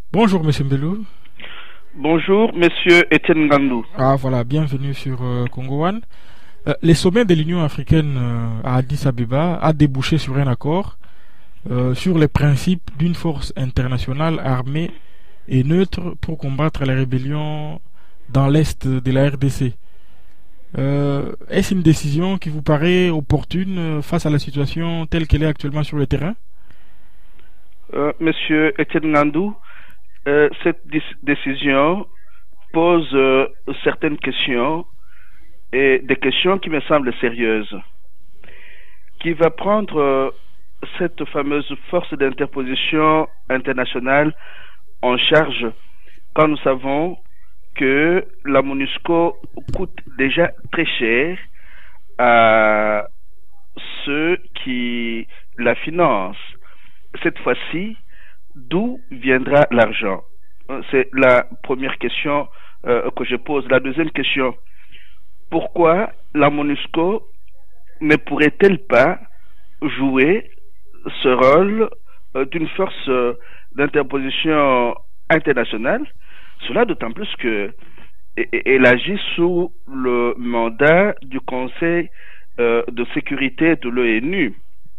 Bonjour Monsieur Mbelou. Bonjour, Monsieur Etienne Ngandou. Ah voilà, bienvenue sur Congo One. Les sommets de l'Union africaine à Addis Abeba a débouché sur un accord sur les principes d'une force internationale armée et neutre pour combattre les rébellions dans l'est de la RDC. Est-ce une décision qui vous paraît opportune face à la situation telle qu'elle est actuellement sur le terrain? Monsieur Etienne Ngandou, cette décision pose certaines questions et des questions qui me semblent sérieuses. Qui va prendre cette fameuse force d'interposition internationale en charge quand nous savons que la MONUSCO coûte déjà très cher à ceux qui la financent? Cette fois-ci, d'où viendra l'argent? C'est la première question que je pose. La deuxième question, pourquoi la MONUSCO ne pourrait-elle pas jouer ce rôle d'une force d'interposition internationale? Cela d'autant plus que elle agit sous le mandat du Conseil de sécurité de l'ONU.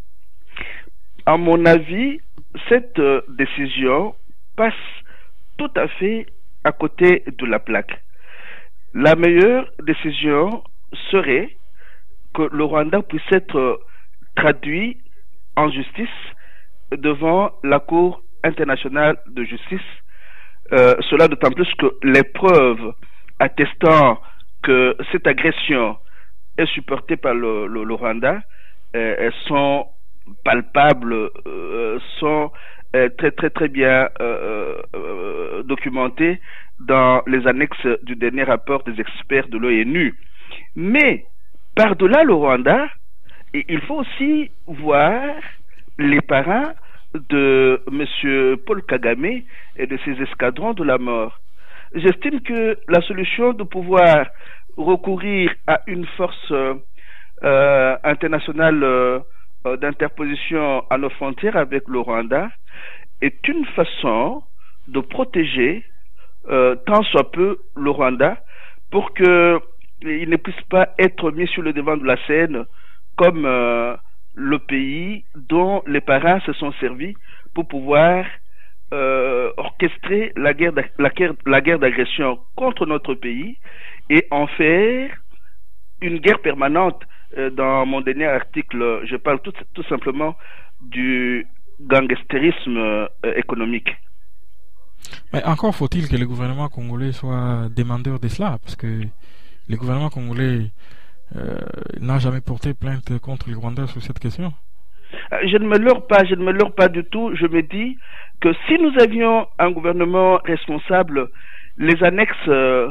À mon avis, cette décision passe tout à fait à côté de la plaque. La meilleure décision serait que le Rwanda puisse être traduit en justice devant la Cour internationale de justice. Cela d'autant plus que les preuves attestant que cette agression est supportée par le Rwanda elles sont palpables, sont très bien documentées dans les annexes du dernier rapport des experts de l'ONU. Mais par-delà le Rwanda, il faut aussi voir les parents de M. Paul Kagame et de ses escadrons de la mort. J'estime que la solution de pouvoir recourir à une force internationale d'interposition à nos frontières avec le Rwanda est une façon de protéger tant soit peu le Rwanda pour qu'il ne puisse pas être mis sur le devant de la scène comme le pays dont les parents se sont servis pour pouvoir orchestrer la guerre d'agression contre notre pays et en faire une guerre permanente. Dans mon dernier article, je parle tout simplement du gangstérisme économique. Mais encore faut-il que le gouvernement congolais soit demandeur de cela, parce que le gouvernement congolais n'a jamais porté plainte contre le Rwanda sur cette question. Je ne me leurre pas du tout. Je me dis que si nous avions un gouvernement responsable, les annexes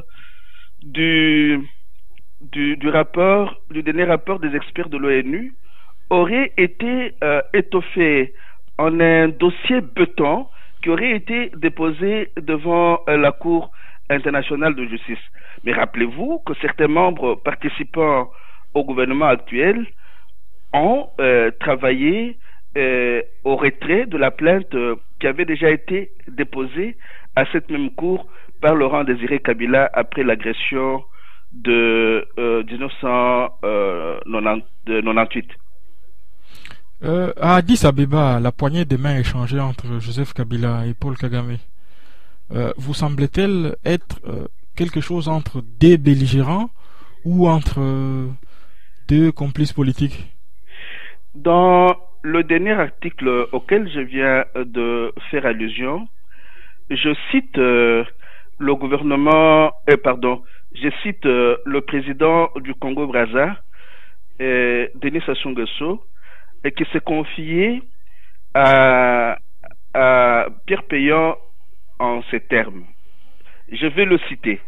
du rapport, du dernier rapport des experts de l'ONU auraient été étoffées en un dossier béton qui aurait été déposé devant la Cour internationale de justice. Mais rappelez-vous que certains membres participant au gouvernement actuel ont travaillé au retrait de la plainte qui avait déjà été déposée à cette même Cour par Laurent Désiré Kabila après l'agression de 1998. À Addis Abeba, la poignée de main échangée entre Joseph Kabila et Paul Kagame vous semble-t-elle être quelque chose entre des belligérants ou entre deux complices politiques? Dans le dernier article auquel je viens de faire allusion, je cite le gouvernement, je cite le président du Congo-Brazza, Denis Sassou Nguesso, qui s'est confié à Pierre Péan en ces termes. Je vais le citer.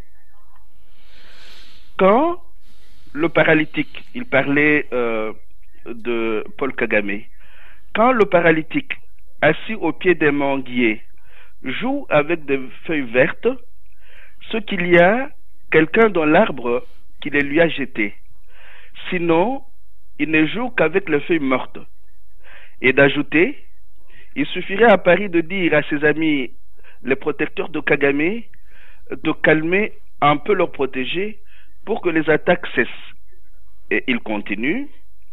Quand le paralytique, il parlait de Paul Kagame, quand le paralytique, assis au pied des manguiers, joue avec des feuilles vertes, ce qu'il y a quelqu'un dans l'arbre qui les lui a jetées. Sinon, il ne joue qu'avec les feuilles mortes. Et d'ajouter, il suffirait à Paris de dire à ses amis les protecteurs de Kagame de calmer un peu leurs protégés pour que les attaques cessent. Et il continue.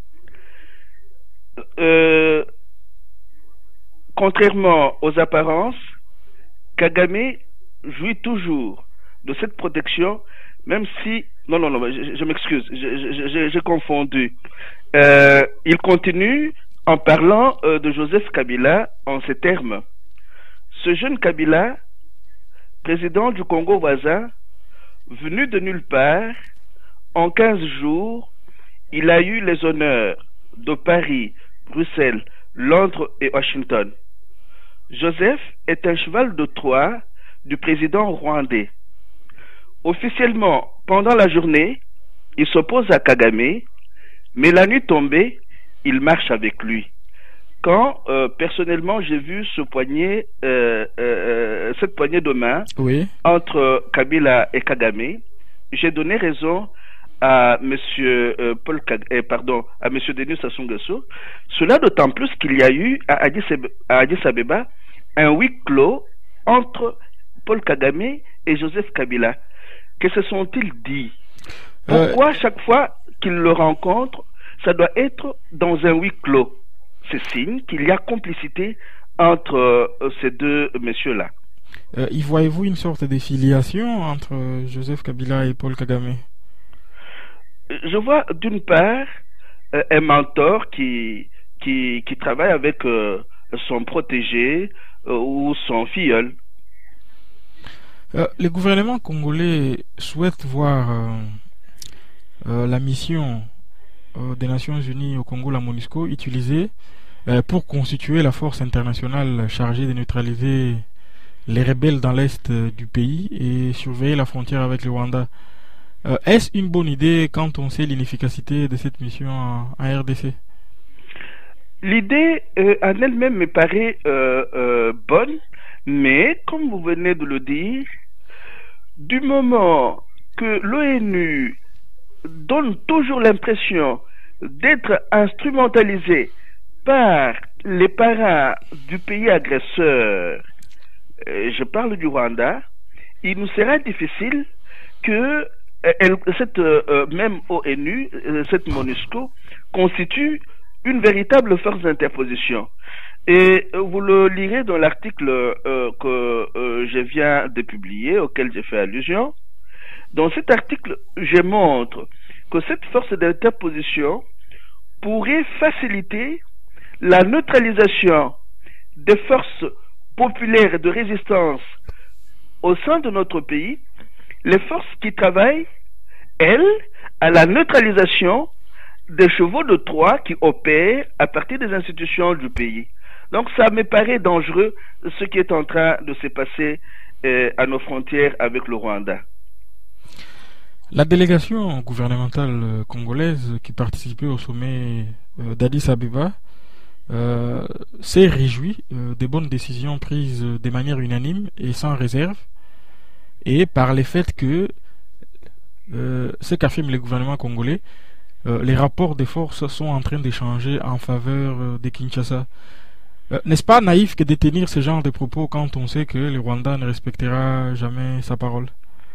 Contrairement aux apparences, Kagame jouit toujours de cette protection, même si... Non, je m'excuse, j'ai confondu. Il continue en parlant de Joseph Kabila en ces termes. Ce jeune Kabila, président du Congo voisin, venu de nulle part, en 15 jours, il a eu les honneurs de Paris, Bruxelles, Londres et Washington. Joseph est un cheval de Troie du président rwandais. Officiellement, pendant la journée, il s'oppose à Kagame, mais la nuit tombée, il marche avec lui. Quand personnellement j'ai vu cette poignée de main entre Kabila et Kagame, j'ai donné raison à Monsieur à Monsieur Denis Sassou Nguesso. Cela d'autant plus qu'il y a eu à Addis Abeba un huis clos entre Paul Kagame et Joseph Kabila. Que se sont-ils dit? Pourquoi chaque fois qu'ils le rencontrent, ça doit être dans un huis clos? C'est signe qu'il y a complicité entre ces deux messieurs-là. Y voyez-vous une sorte de filiation entre Joseph Kabila et Paul Kagame? Je vois d'une part un mentor qui travaille avec son protégé ou son filleul. Le gouvernement congolais souhaite voir la mission des Nations Unies au Congo, la MONUSCO, utilisée pour constituer la force internationale chargée de neutraliser les rebelles dans l'est du pays et surveiller la frontière avec le Rwanda. Est-ce une bonne idée quand on sait l'inefficacité de cette mission en RDC? L'idée en elle-même me paraît bonne, mais comme vous venez de le dire, du moment que l'ONU donne toujours l'impression d'être instrumentalisée par les parents du pays agresseur, je parle du Rwanda, il nous sera difficile que cette même ONU, cette MONUSCO, constitue une véritable force d'interposition. Et vous le lirez dans l'article que je viens de publier, auquel j'ai fait allusion. Dans cet article, je montre que cette force d'interposition pourrait faciliter la neutralisation des forces populaires de résistance au sein de notre pays, les forces qui travaillent, elles, à la neutralisation des chevaux de Troie qui opèrent à partir des institutions du pays. Donc ça me paraît dangereux ce qui est en train de se passer à nos frontières avec le Rwanda. La délégation gouvernementale congolaise qui participait au sommet d'Addis Abeba s'est réjouie des bonnes décisions prises de manière unanime et sans réserve, et par le fait que ce qu'affirme le gouvernement congolais, les rapports de force sont en train de changer en faveur de Kinshasa. N'est-ce pas naïf que de tenir ce genre de propos quand on sait que le Rwanda ne respectera jamais sa parole?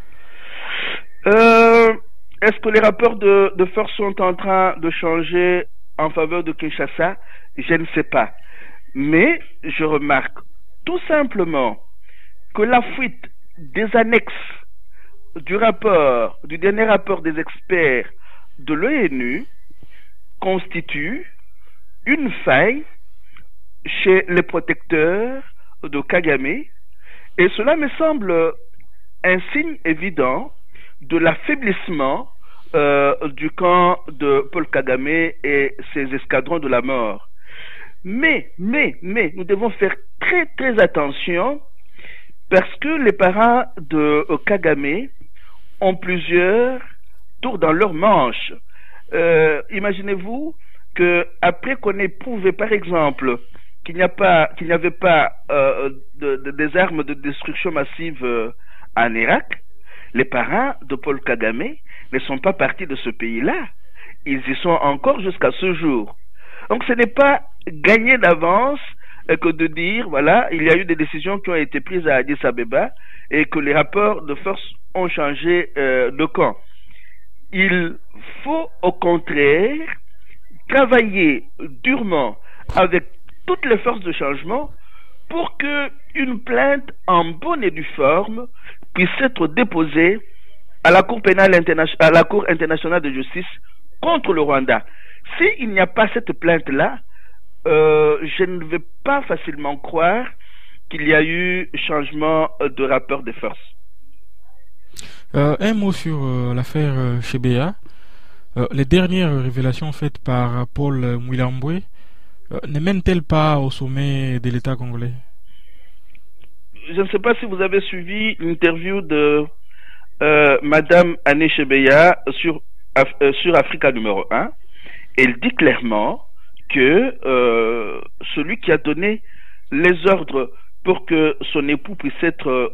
Est-ce que les rapports de force sont en train de changer en faveur de Kinshasa? Je ne sais pas. Mais je remarque tout simplement que la fuite des annexes du dernier rapport des experts de l'ONU constitue une faille chez les protecteurs de Kagame, et cela me semble un signe évident de l'affaiblissement du camp de Paul Kagame et ses escadrons de la mort. Mais nous devons faire très très attention, parce que les parents de Kagame ont plusieurs tours dans leur manche. Imaginez-vous que après qu'on ait prouvé par exemple qu'il n'y avait pas des armes de destruction massive en Irak, les parents de Paul Kagame ne sont pas partis de ce pays-là. Ils y sont encore jusqu'à ce jour. Donc ce n'est pas gagné d'avance que de dire, voilà, il y a eu des décisions qui ont été prises à Addis Abeba et que les rapports de force ont changé de camp. Il faut au contraire travailler durement avec toutes les forces de changement pour que une plainte en bonne et due forme puisse être déposée à la Cour pénale internationale, à la Cour internationale de justice contre le Rwanda. S'il n'y a pas cette plainte-là, je ne vais pas facilement croire qu'il y a eu changement de rapport de force. Un mot sur l'affaire Chebeya. Les dernières révélations faites par Paul Mouilamboué ne mènent-elles pas au sommet de l'État congolais? Je ne sais pas si vous avez suivi l'interview de Madame Anne Chebeya sur Africa numéro 1. Elle dit clairement que celui qui a donné les ordres pour que son époux puisse être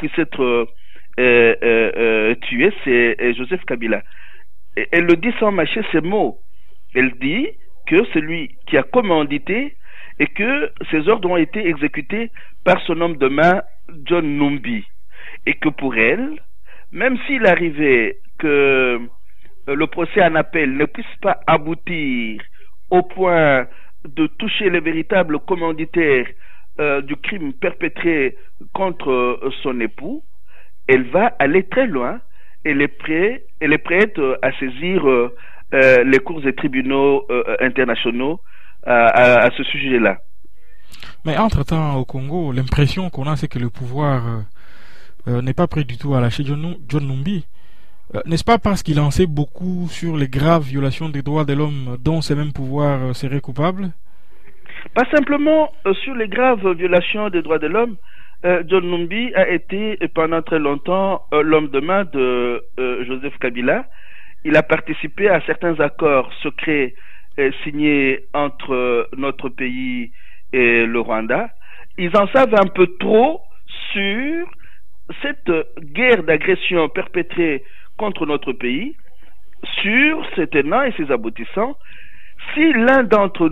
tué, c'est Joseph Kabila. Et elle le dit sans mâcher ses mots. Elle dit que c'est lui qui a commandité et que ses ordres ont été exécutés par son homme de main, John Numbi. Et que pour elle, même s'il arrivait que le procès en appel ne puisse pas aboutir au point de toucher les véritables commanditaires du crime perpétré contre son époux, elle va aller très loin. Elle est prête à saisir les cours et tribunaux internationaux à ce sujet-là. Mais entre-temps, au Congo, l'impression qu'on a, c'est que le pouvoir n'est pas prêt du tout à lâcher John Numbi. N'est-ce pas parce qu'il en sait beaucoup sur les graves violations des droits de l'homme dont ces mêmes pouvoirs seraient coupables? Pas simplement sur les graves violations des droits de l'homme. John Numbi a été pendant très longtemps l'homme de main de Joseph Kabila. Il a participé à certains accords secrets signés entre notre pays et le Rwanda. Ils en savent un peu trop sur cette guerre d'agression perpétrée contre notre pays, sur ses tenants et ses aboutissants. Si l'un d'entre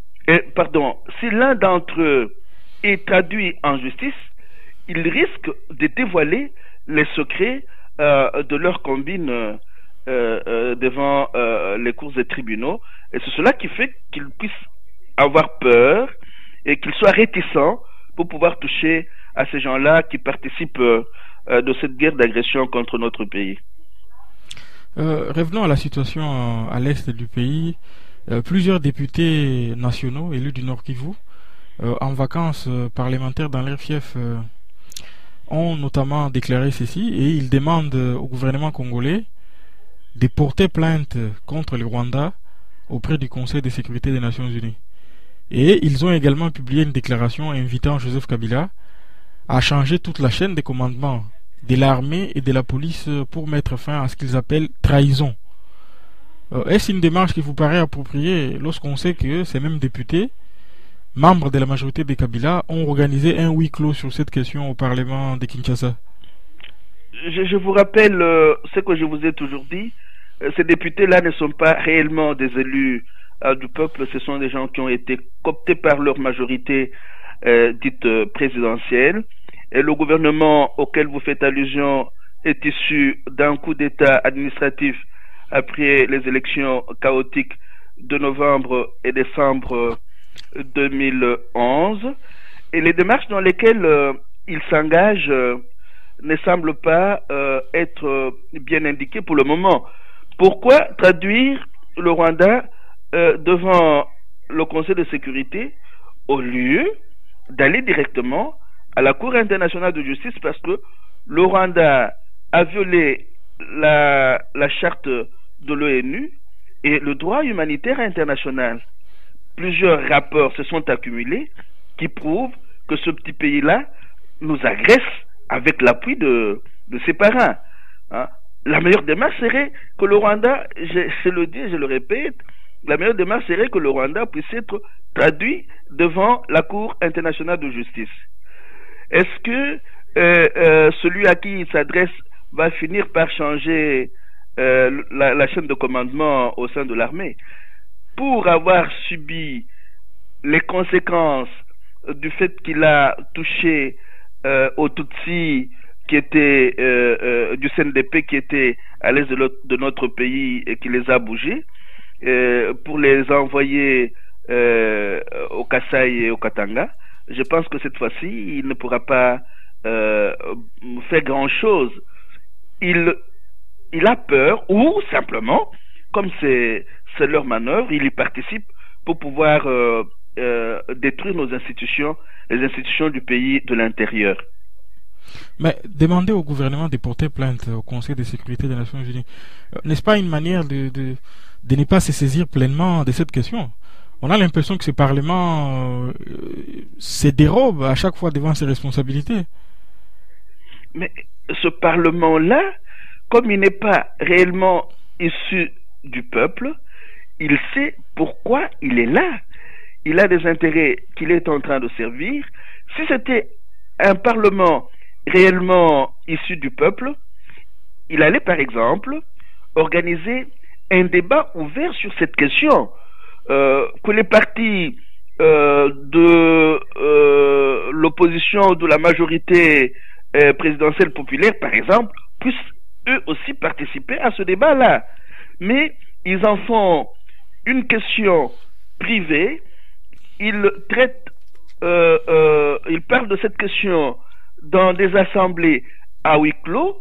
eux est traduit en justice, ils risquent de dévoiler les secrets de leur combine devant les cours et tribunaux. Et c'est cela qui fait qu'ils puissent avoir peur et qu'ils soient réticents pour pouvoir toucher à ces gens-là qui participent de cette guerre d'agression contre notre pays. Revenons à la situation à l'est du pays. Plusieurs députés nationaux élus du Nord Kivu, en vacances parlementaires dans leur fief, ont notamment déclaré ceci et ils demandent au gouvernement congolais de porter plainte contre le Rwanda auprès du Conseil de sécurité des Nations Unies. Et ils ont également publié une déclaration invitant Joseph Kabila à changer toute la chaîne de commandement de l'armée et de la police pour mettre fin à ce qu'ils appellent trahison. Est-ce une démarche qui vous paraît appropriée lorsqu'on sait que ces mêmes députés, membres de la majorité des Kabila, ont organisé un huis clos sur cette question au Parlement de Kinshasa? Je vous rappelle ce que je vous ai toujours dit. Ces députés-là ne sont pas réellement des élus du peuple, ce sont des gens qui ont été cooptés par leur majorité dite présidentielle. Et le gouvernement auquel vous faites allusion est issu d'un coup d'État administratif après les élections chaotiques de novembre et décembre 2011. Et les démarches dans lesquelles il s'engage ne semblent pas être bien indiquées pour le moment. Pourquoi traduire le Rwanda devant le Conseil de sécurité au lieu d'aller directement à la Cour internationale de justice, parce que le Rwanda a violé la charte de l'ONU et le droit humanitaire international. Plusieurs rapports se sont accumulés qui prouvent que ce petit pays-là nous agresse avec l'appui de ses parents. Hein? La meilleure démarche serait que le Rwanda, je le dis et je le répète, la meilleure démarche serait que le Rwanda puisse être traduit devant la Cour internationale de justice. Est-ce que celui à qui il s'adresse va finir par changer la chaîne de commandement au sein de l'armée? Pour avoir subi les conséquences du fait qu'il a touché aux Tutsis qui étaient du CNDP qui étaient à l'est de notre pays et qui les a bougés pour les envoyer au Kasaï et au Katanga. Je pense que cette fois-ci, il ne pourra pas faire grand-chose. Il a peur, ou simplement, comme c'est leur manœuvre, il y participe pour pouvoir détruire nos institutions, les institutions du pays de l'intérieur. Mais demander au gouvernement de porter plainte au Conseil de sécurité des Nations Unies, n'est-ce pas une manière de ne pas se saisir pleinement de cette question? On a l'impression que ce Parlement se dérobe à chaque fois devant ses responsabilités. Mais ce Parlement-là, comme il n'est pas réellement issu du peuple, il sait pourquoi il est là. Il a des intérêts qu'il est en train de servir. Si c'était un Parlement réellement issu du peuple, il allait par exemple organiser un débat ouvert sur cette question, que les partis de l'opposition ou de la majorité présidentielle populaire, par exemple, puissent eux aussi participer à ce débat-là. Mais ils en font une question privée, ils traitent, ils parlent de cette question dans des assemblées à huis clos,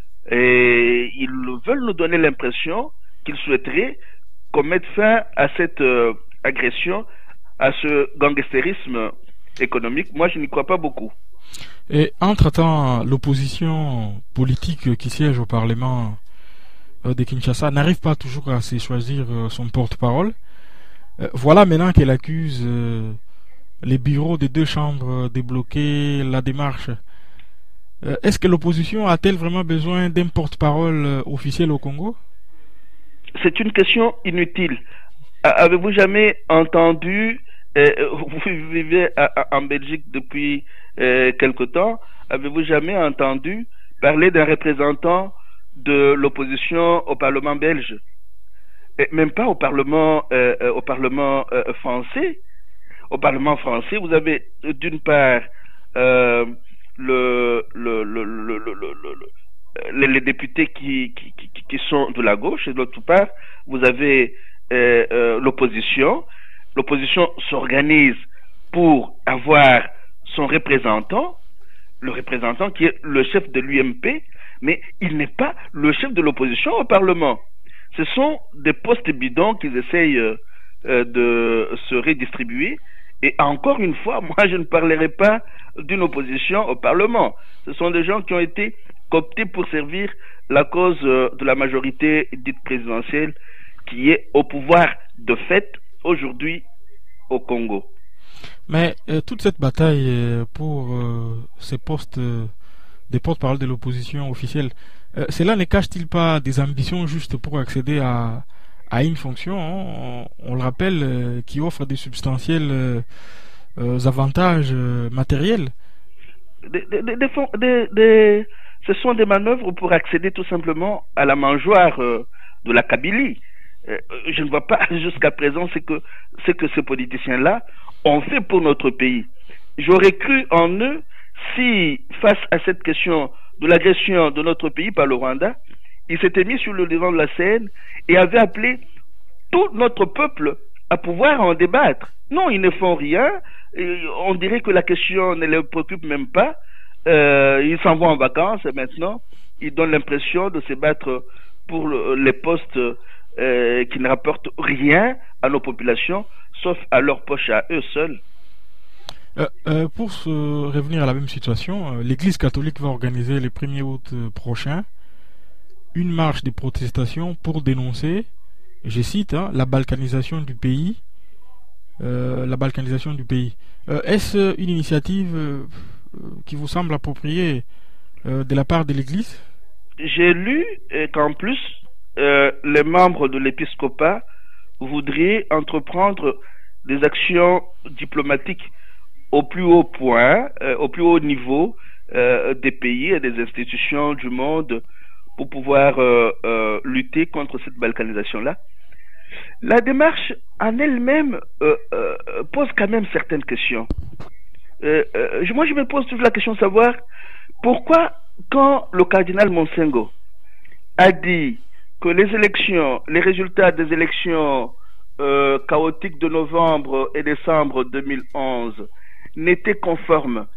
et ils veulent nous donner l'impression qu'ils souhaiteraient qu'on mette fin à cette agression, à ce gangstérisme économique. Moi, je n'y crois pas beaucoup. Et entre-temps, l'opposition politique qui siège au Parlement de Kinshasa n'arrive pas toujours à se choisir son porte-parole. Voilà maintenant qu'elle accuse les bureaux des deux chambres de bloquer la démarche. Est-ce que l'opposition a-t-elle vraiment besoin d'un porte-parole officiel au Congo? C'est une question inutile. Avez-vous jamais entendu, vous vivez en Belgique depuis quelque temps, avez-vous jamais entendu parler d'un représentant de l'opposition au Parlement belge? Et même pas au Parlement français. Au Parlement français, vous avez d'une part les députés qui sont de la gauche, et de l'autre part, vous avez l'opposition. L'opposition s'organise pour avoir son représentant, le représentant qui est le chef de l'UMP, mais il n'est pas le chef de l'opposition au Parlement. Ce sont des postes bidons qu'ils essayent de se redistribuer. Et encore une fois, moi je ne parlerai pas d'une opposition au Parlement. Ce sont des gens qui ont été cooptés pour servir la cause de la majorité dite présidentielle qui est au pouvoir de fait aujourd'hui au Congo. Mais toute cette bataille pour ces postes des porte-parole de l'opposition officielle, cela ne cache-t-il pas des ambitions juste pour accéder à une fonction, hein, on le rappelle, qui offre des substantiels avantages matériels? Ce sont des manœuvres pour accéder tout simplement à la mangeoire de la Kabylie. Je ne vois pas jusqu'à présent ce que ces politiciens-là ont fait pour notre pays. J'aurais cru en eux si, face à cette question de l'agression de notre pays par le Rwanda, ils s'étaient mis sur le devant de la scène et avaient appelé tout notre peuple à pouvoir en débattre. Non, ils ne font rien. On dirait que la question ne les préoccupe même pas. Ils s'en vont en vacances et maintenant, ils donnent l'impression de se battre pour les postes qui ne rapportent rien à nos populations, sauf à leur poche à eux seuls. Pour revenir à la même situation, l'Église catholique va organiser le 1er août prochain une marche de protestation pour dénoncer, je cite, hein, la balkanisation du pays. Est-ce une initiative qui vous semble appropriée de la part de l'Église? J'ai lu qu'en plus, les membres de l'épiscopat voudraient entreprendre des actions diplomatiques au plus haut point, au plus haut niveau des pays et des institutions du monde pour pouvoir lutter contre cette balkanisation-là. La démarche en elle-même pose quand même certaines questions. Moi, je me pose toujours la question de savoir pourquoi, quand le cardinal Monsengo a dit que les élections, les résultats des élections chaotiques de novembre et décembre 2011 n'étaient conformes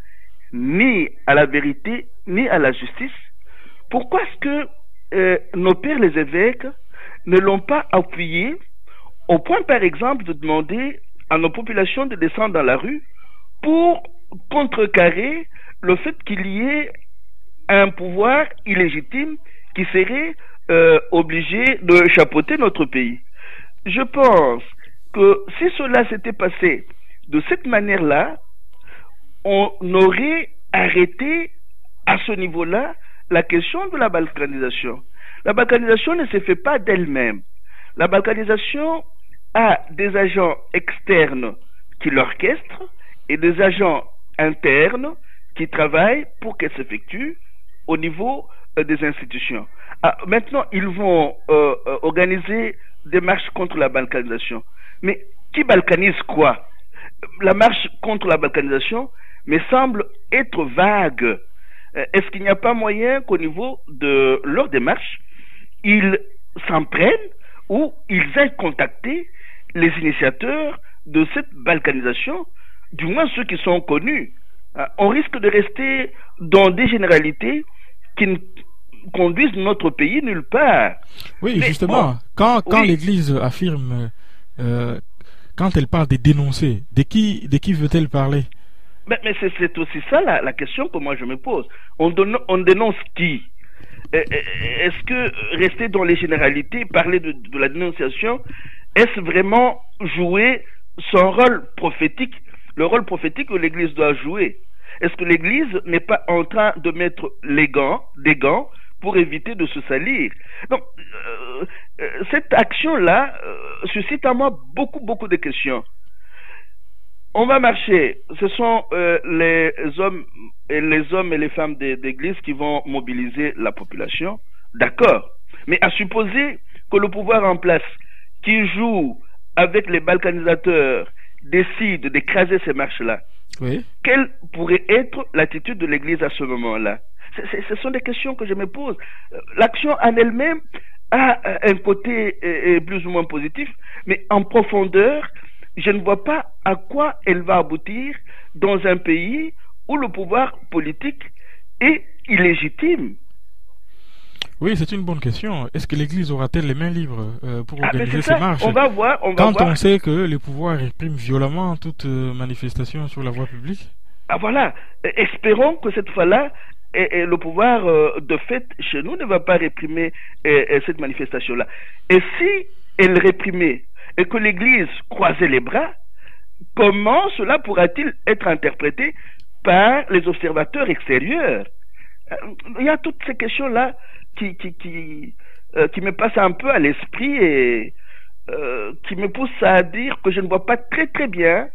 ni à la vérité ni à la justice, pourquoi est-ce que nos pères les évêques ne l'ont pas appuyé au point, par exemple, de demander à nos populations de descendre dans la rue pour contrecarrer le fait qu'il y ait un pouvoir illégitime qui serait obligé de chapeauter notre pays. Je pense que si cela s'était passé de cette manière-là, on aurait arrêté à ce niveau-là la question de la balkanisation. La balkanisation ne se fait pas d'elle-même. La balkanisation a des agents externes qui l'orchestrent et des agents internes qui travaillent pour qu'elle s'effectue au niveau des institutions. Maintenant, ils vont organiser des marches contre la balkanisation. Mais qui balkanise quoi? La marche contre la balkanisation me semble être vague. Est-ce qu'il n'y a pas moyen qu'au niveau de leur démarche, ils s'en prennent ou ils aient contacté les initiateurs de cette balkanisation, du moins ceux qui sont connus? On risque de rester dans des généralités qui ne conduisent notre pays nulle part. Oui, mais justement, quand oui, l'Église affirme, quand elle parle de dénoncer, de qui veut-elle parler? Mais c'est aussi ça la question que moi je me pose. On dénonce qui? Est-ce que rester dans les généralités, parler de la dénonciation, est-ce vraiment jouer son rôle prophétique, le rôle prophétique que l'Église doit jouer? Est-ce que l'Église n'est pas en train de mettre des gants pour éviter de se salir? Donc, cette action-là suscite à moi beaucoup de questions. On va marcher. Ce sont les hommes et les femmes d'église qui vont mobiliser la population. D'accord. Mais à supposer que le pouvoir en place, qui joue avec les balkanisateurs, décide d'écraser ces marches-là, oui, quelle pourrait être l'attitude de l'église à ce moment-là? Ce sont des questions que je me pose. L'action en elle-même a un côté plus ou moins positif, mais en profondeur, je ne vois pas à quoi elle va aboutir dans un pays où le pouvoir politique est illégitime. Oui, c'est une bonne question. Est-ce que l'Église aura-t-elle les mains libres pour organiser ces marches? On va voir. Quand on sait que le pouvoir réprime violemment toute manifestation sur la voie publique? Voilà. Espérons que cette fois-là, le pouvoir de fait chez nous ne va pas réprimer cette manifestation-là. Et si elle réprimait et que l'Église croisait les bras, comment cela pourra-t-il être interprété par les observateurs extérieurs? Il y a toutes ces questions-là qui me passent un peu à l'esprit et qui me poussent à dire que je ne vois pas très bien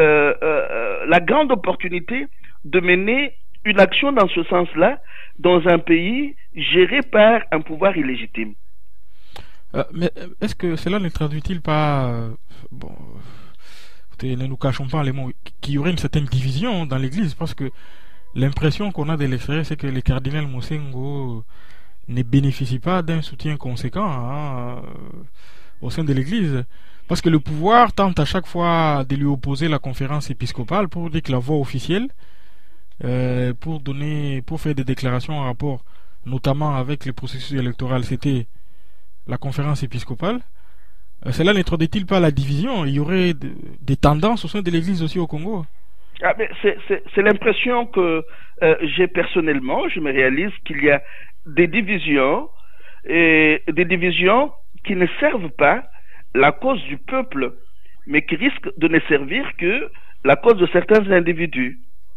la grande opportunité de mener une action dans ce sens-là dans un pays géré par un pouvoir illégitime. Mais est-ce que cela ne traduit-il pas, écoutez, ne nous cachons pas les mots, qu'il y aurait une certaine division dans l'Église? Parce que l'impression qu'on a de l'extérieur, c'est que le cardinal Monsengo ne bénéficie pas d'un soutien conséquent au sein de l'Église. Parce que le pouvoir tente à chaque fois de lui opposer la conférence épiscopale pour dire que la voix officielle, pour faire des déclarations en rapport, notamment avec le processus électoral, c'était la conférence épiscopale. Cela n'introduit-il pas la division? Il y aurait des tendances au sein de l'Église aussi au Congo? C'est l'impression que j'ai personnellement. Je me réalise qu'il y a des divisions qui ne servent pas la cause du peuple, mais qui risquent de ne servir que la cause de certains individus.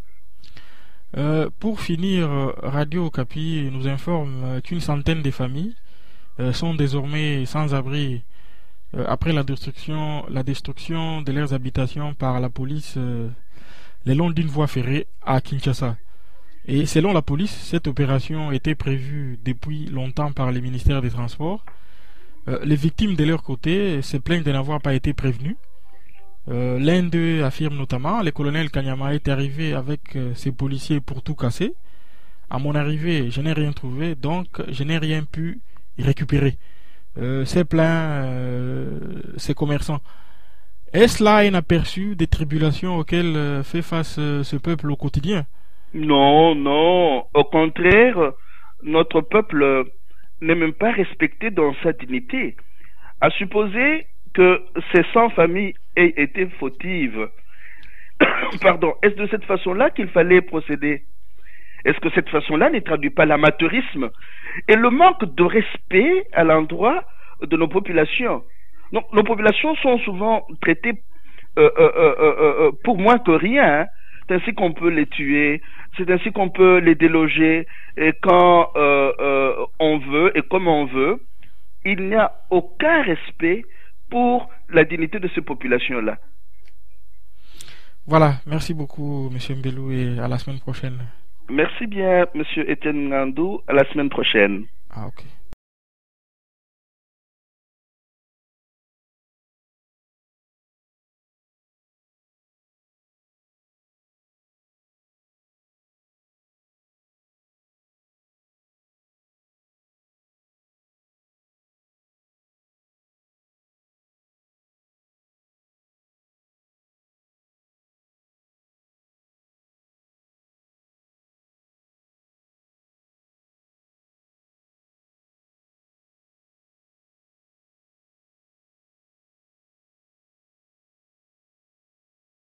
Pour finir, Radio Okapi nous informe qu'une centaine de familles sont désormais sans abri après la destruction de leurs habitations par la police le long d'une voie ferrée à Kinshasa. Et selon la police, cette opération était prévue depuis longtemps par le ministère des Transports. Les victimes de leur côté se plaignent de n'avoir pas été prévenues. L'un d'eux affirme notamment: le colonel Kanyama est arrivé avec ses policiers pour tout casser. À mon arrivée, je n'ai rien trouvé, donc je n'ai rien pu récupérer. C'est plein, ces commerçants. Est-ce là un aperçu des tribulations auxquelles fait face ce peuple au quotidien? Non, non. Au contraire, notre peuple n'est même pas respecté dans sa dignité. À supposer que ces 100 familles aient été fautives, pardon, est-ce de cette façon-là qu'il fallait procéder? Est-ce que cette façon-là ne traduit pas l'amateurisme et le manque de respect à l'endroit de nos populations? Donc, nos populations sont souvent traitées pour moins que rien, hein. C'est ainsi qu'on peut les tuer, c'est ainsi qu'on peut les déloger et quand on veut et comme on veut. Il n'y a aucun respect pour la dignité de ces populations-là. Voilà, merci beaucoup, Monsieur Mbelou, et à la semaine prochaine. Merci bien, Monsieur Etienne Ngandou. À la semaine prochaine. Ah, ok.